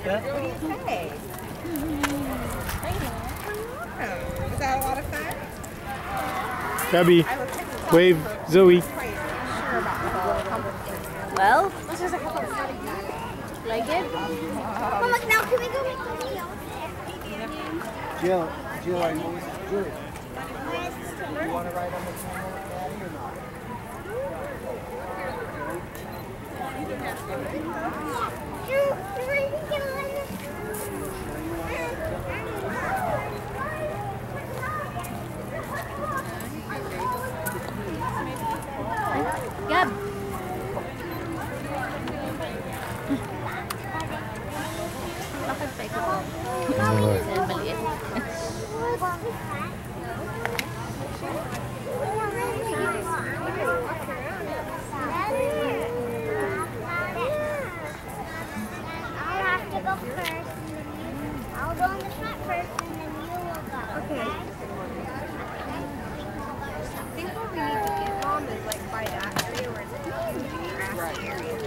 What do you say? Was that a lot of fun? Gabby, wave, Zoe. Well, like it? Mama, now can we go make the video? Jill, I know this is good. You want to ride on the camel with Daddy or not? Gab. Bakit pa ikaw? Maliit. I'll go in the front first and then you will go. Okay. I think what we need to get Mom is like by that area where it's a grassy area.